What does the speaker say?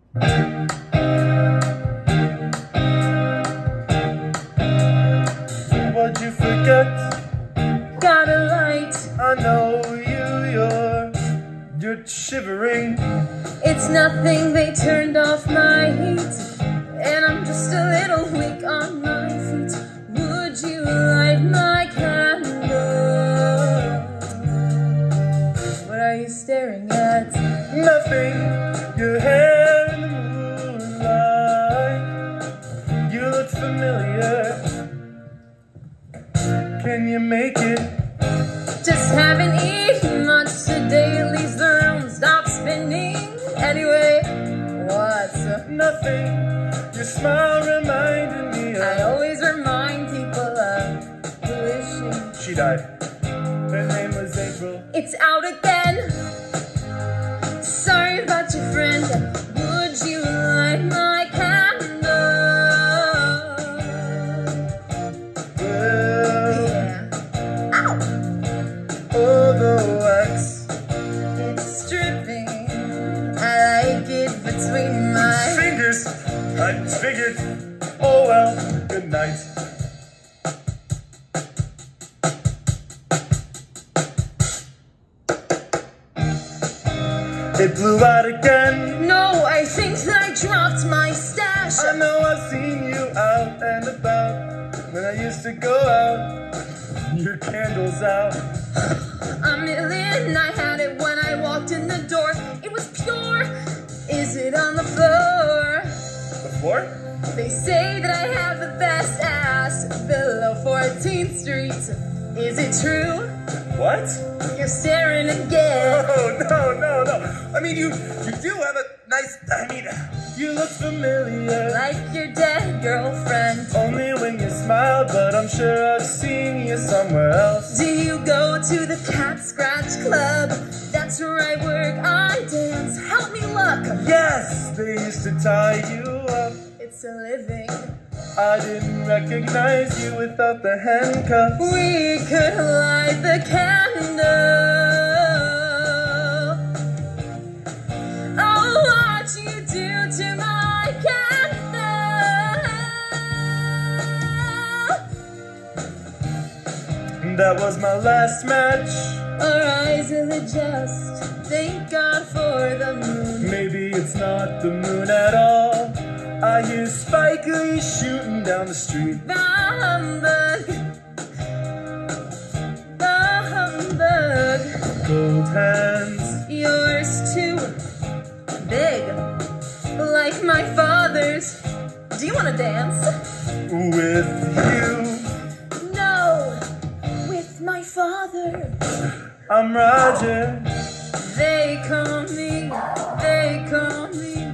What'd you forget? Got a light. I know you're shivering. It's nothing, they turned off my heat, and I'm just a little weak on my feet. Would you light my candle? What are you staring at? Nothing. Your hair in the moonlight. You look familiar. Can you make it? Just haven't eaten much today. At least the room stopped spinning. Anyway, what's nothing? Your smile reminded me of... I always remind people of who is she? She died. Her name was April. It's out again. Sorry about your friend. Would you light my candle? Well, yeah. Ow! Oh, the wax. It's dripping. I like it between my fingers. I figured. Oh well, good night. It blew out again. No, I think that I dropped my stash. I know I've seen you out and about. When I used to go out, your candle's out. A million, I had it when I walked in the door. It was pure. Is it on the floor? The floor? They say that I have the best ass below 14th Street. Is it true? What? You're staring again. Oh, no. I mean, you do have a nice, you look familiar. Like your dead girlfriend. Only when you smile, but I'm sure I've seen you somewhere else. Do you go to the Cat Scratch Club? That's where I work, I dance. Help me look. Yes, they used to tie you up. It's a living. I didn't recognize you without the handcuffs. We could light the candle. Oh, what you do to my candle. That was my last match. Our eyes will adjust. Thank God for the moon. Maybe it's not the moon at all. I hear Spike Lee shooting down the street. The humbug. The humbug. Cold hands. Yours too big. Like my father's. Do you want to dance? With you. No. With my father. I'm Roger. They call me